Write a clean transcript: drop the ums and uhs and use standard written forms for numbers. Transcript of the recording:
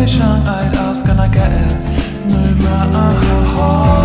wish I I'd ask and I get it. No matter how hard